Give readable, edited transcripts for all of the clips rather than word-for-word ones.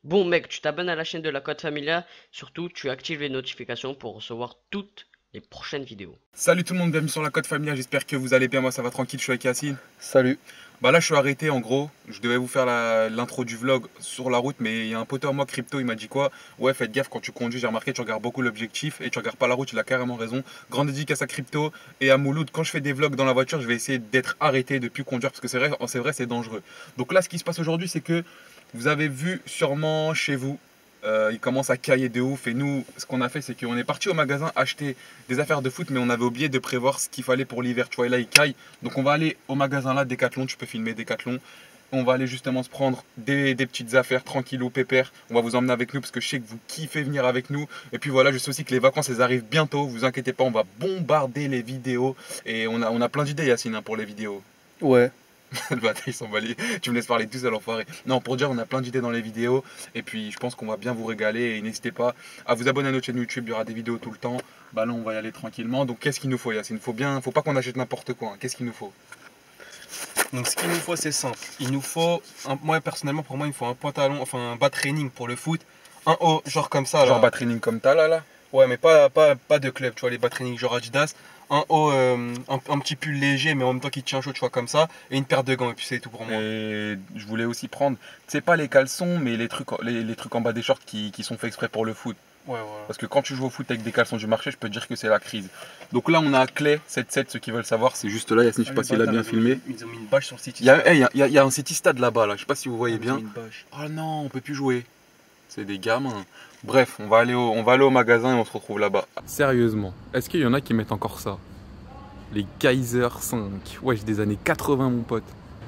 Bon mec, tu t'abonnes à la chaîne de la Code Familia, surtout tu actives les notifications pour recevoir toutes les prochaines vidéos. Salut tout le monde, bienvenue sur la Code Familia, j'espère que vous allez bien, moi ça va tranquille, je suis avec Yacine. Salut. Bah là je suis arrêté en gros, je devais vous faire l'intro du vlog sur la route, mais il y a un poteau à moi crypto, il m'a dit quoi? Ouais, faites gaffe quand tu conduis, j'ai remarqué tu regardes beaucoup l'objectif et tu regardes pas la route, il a carrément raison. Grande dédicace à crypto et à Mouloud, quand je fais des vlogs dans la voiture, je vais essayer d'être arrêté, de plus conduire parce que c'est vrai c'est dangereux. Donc là ce qui se passe aujourd'hui c'est que vous avez vu sûrement chez vous, il commence à cailler de ouf. Et nous, ce qu'on a fait, c'est qu'on est parti au magasin acheter des affaires de foot, mais on avait oublié de prévoir ce qu'il fallait pour l'hiver. Tu vois, et là, il caille. Donc, on va aller au magasin là, Decathlon. Tu peux filmer Decathlon. On va aller justement se prendre des petites affaires tranquillou, pépère. On va vous emmener avec nous parce que je sais que vous kiffez venir avec nous. Et puis voilà, je sais aussi que les vacances, elles arrivent bientôt. Vous inquiétez pas, on va bombarder les vidéos. Et on a plein d'idées, Yacine, hein, pour les vidéos. Ouais. Le bâtard, il s'en bat tu me laisses parler tout seul, enfoiré. Non, pour dire, on a plein d'idées dans les vidéos. Et puis, je pense qu'on va bien vous régaler. Et n'hésitez pas à vous abonner à notre chaîne YouTube. Il y aura des vidéos tout le temps. Bah là, on va y aller tranquillement. Donc, qu'est-ce qu'il nous faut, Yacine? Faut pas qu'on achète n'importe quoi, hein. Qu'est-ce qu'il nous faut? Donc ce qu'il nous faut, c'est simple. Il nous faut, moi personnellement, pour moi, il faut un pantalon, enfin un bas training pour le foot. Un haut, genre comme ça. Genre Là. bas training comme t'as là. Ouais, mais pas de club, tu vois, les bas training genre Adidas. Un haut, un petit pull léger, mais en même temps qui tient chaud, tu vois, comme ça. Et une paire de gants, et puis c'est tout pour moi. Et je voulais aussi prendre, c'est pas les caleçons, mais les trucs en bas des shorts qui sont faits exprès pour le foot. Ouais, voilà. Parce que quand tu joues au foot avec des caleçons du marché, je peux te dire que c'est la crise. Donc là, on a Clé 77, ceux qui veulent savoir, c'est juste là, Yacine, je sais pas s'il a bien filmé. Ils ont mis une bâche sur le site. Il y a un City Stade là-bas, là. Je sais pas si vous voyez bien. Une bâche. Oh non, on peut plus jouer. C'est des gamins. Bref, on va aller au magasin et on se retrouve là-bas. Sérieusement, est-ce qu'il y en a qui mettent encore ça? Les Kaiser 5. Ouais, j'ai des années 80, mon pote.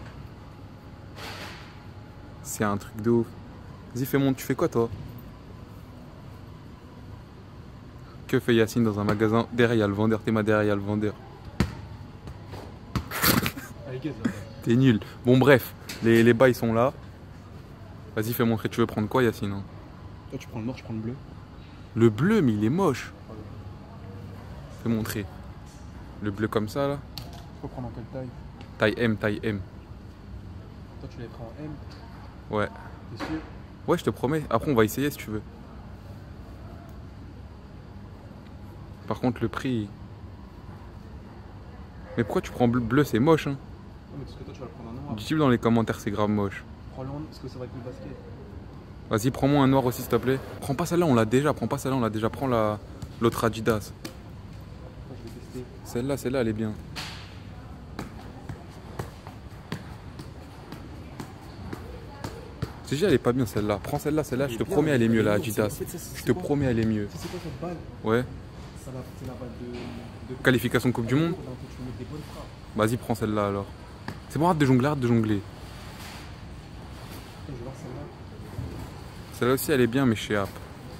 C'est un truc de ouf. Vas-y, tu fais quoi, toi? Que fait Yacine dans un magasin? Derrière, il y a le vendeur. T'es ma derrière, il y a le vendeur. T'es nul. Bon, bref, les bas, ils sont là. Vas-y, fais montrer. Tu veux prendre quoi, Yacine, hein? Toi, tu prends le noir, je prends le bleu. Le bleu, mais il est moche. Fais montrer. Le bleu comme ça, là. Faut prendre en quelle taille? Taille M, taille M. Toi, tu les prends en M. Ouais. T'es sûr? Ouais, je te promets. Après, on va essayer si tu veux. Par contre, le prix... Mais pourquoi tu prends bleu? C'est moche, hein. Non, mais parce que toi, tu vas le prendre en noir. Dis-le dans les commentaires, c'est grave moche. Prends-le en parce que ça va être le basket. Vas-y, prends-moi un noir aussi, s'il te plaît. Prends pas celle-là, on l'a déjà. Prends pas celle-là, on l'a déjà. Prends l'autre Adidas. Moi, je vais tester. Celle-là, elle est bien. C'est déjà, elle est pas bien celle-là. Prends celle-là, je te promets, elle est mieux, la Adidas. Je te promets, elle est mieux. C'est quoi cette balle? Ouais. C'est la balle de... Qualification Coupe du Monde. Tu peux mettre des bonnes frappes. Vas-y, prends celle-là alors. C'est bon, arrête de jongler, arrête de jongler. Je vais voir celle-là. Celle-là aussi, elle est bien, mais chez App.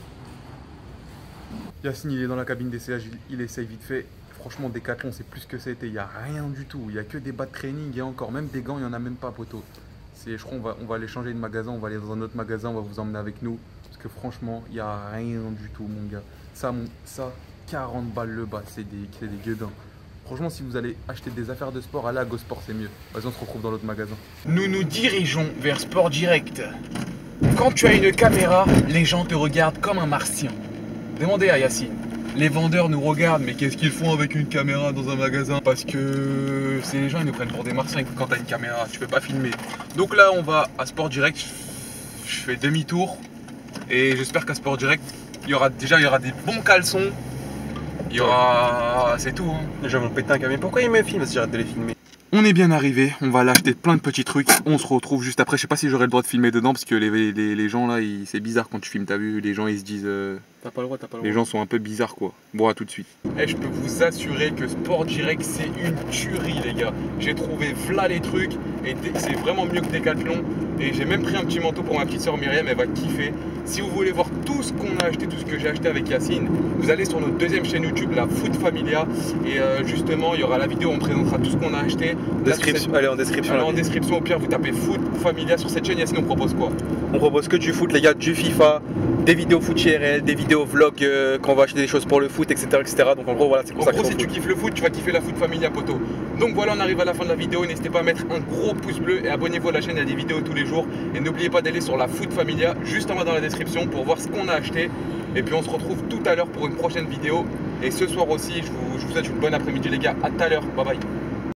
Yacine, il est dans la cabine d'essayage, il essaye vite fait. Franchement, Decathlon, c'est plus que c'était. Il n'y a rien du tout. Il n'y a que des bas de training et encore. Même des gants, il n'y en a même pas, poteau. Je crois on va aller changer de magasin. On va aller dans un autre magasin. On va vous emmener avec nous. Parce que franchement, il n'y a rien du tout, mon gars. Ça 40 balles le bas. C'est des gueudins. Franchement, si vous allez acheter des affaires de sport, allez à GoSport, c'est mieux. Vas-y, on se retrouve dans l'autre magasin. Nous nous dirigeons vers Sport Direct. Quand tu as une caméra, les gens te regardent comme un martien. Demandez à Yacine. Les vendeurs nous regardent, mais qu'est-ce qu'ils font avec une caméra dans un magasin? Parce que les gens ils nous prennent pour des martiens quand t'as une caméra, tu peux pas filmer. Donc là, on va à Sport Direct. Je fais demi-tour et j'espère qu'à Sport Direct, il y aura des bons caleçons. Il y aura... C'est tout, hein. Les gens vont péter un câble. Mais pourquoi ils me filment si j'arrête de les filmer? On est bien arrivé, on va aller acheter plein de petits trucs. On se retrouve juste après. Je sais pas si j'aurai le droit de filmer dedans parce que les gens là, c'est bizarre quand tu filmes. T'as vu, les gens ils se disent... T'as pas le droit, t'as pas le droit. Les gens sont un peu bizarres quoi. Bon, à tout de suite. Et je peux vous assurer que Sport Direct c'est une tuerie les gars. J'ai trouvé v'là les trucs et c'est vraiment mieux que Decathlon. Et j'ai même pris un petit manteau pour ma petite soeur Myriam, elle va kiffer. Si vous voulez voir tout ce qu'on a acheté, tout ce que j'ai acheté avec Yacine, vous allez sur notre deuxième chaîne YouTube, la Foot Familia. Et justement, il y aura la vidéo où on présentera tout ce qu'on a acheté. Description. Allez, en description. Allez, en description, au pire, vous tapez Foot Familia sur cette chaîne. Yacine, on propose quoi? On propose que du foot, les gars, du FIFA, des vidéos foot IRL, des vidéos vlog quand on va acheter des choses pour le foot, etc. etc. Donc en gros, voilà, c'est pour En ça gros, que si tu kiffes le foot, tu vas kiffer la Foot Familia, poteau. Donc voilà, on arrive à la fin de la vidéo. N'hésitez pas à mettre un gros pouce bleu et abonnez-vous à la chaîne, il y a des vidéos tous les jours. Et n'oubliez pas d'aller sur la Food Familia juste en bas dans la description pour voir ce qu'on a acheté. Et puis on se retrouve tout à l'heure pour une prochaine vidéo. Et ce soir aussi, je vous souhaite une bonne après-midi les gars. À tout à l'heure. Bye bye.